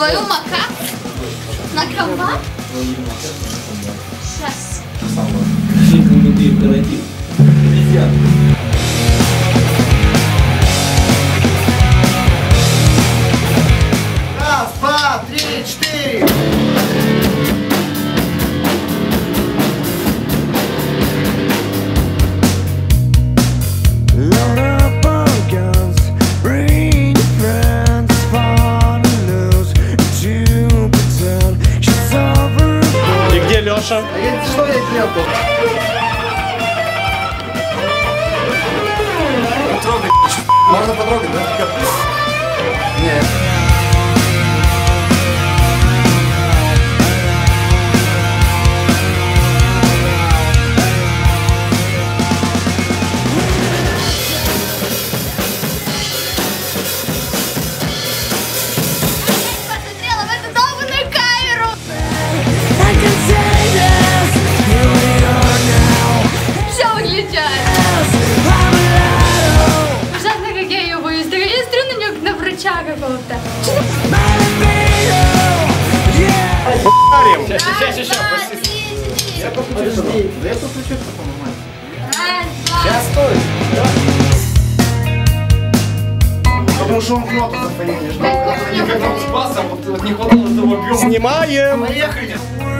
Твою мака? На комбат? Сейчас. Раз, два, три, четыре. И где Леша? Что я сделал? Трогай. Можно потрогать, да? Нет. Посмотрела в эту долбанную камеру. Все выключает. Ужасно, как я ее боюсь. Да я смотрю на нее, как на врача какого-то. Я подключу. Да я подключу, по-моему. Раз, два. Сейчас, стой. Потому что он кнопку зафонит. Никогда он спас, а вот не хватало этого объема. Снимаем! Поехали.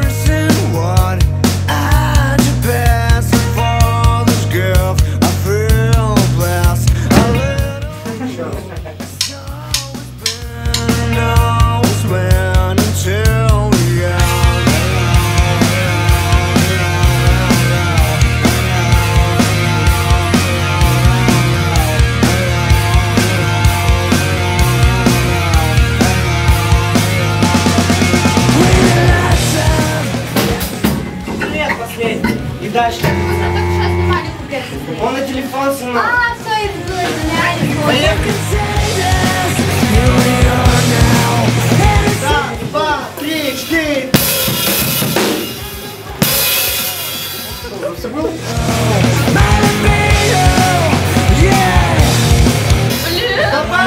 И дальше. Только что снимали купец. Он на телефон снимал. А, все, это было реально. Поехали. Раз, два, три, четыре. Все было? Блин. Давай.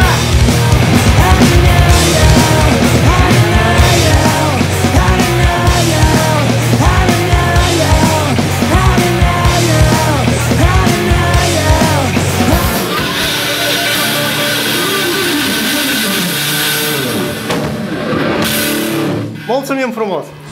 Молцем информация.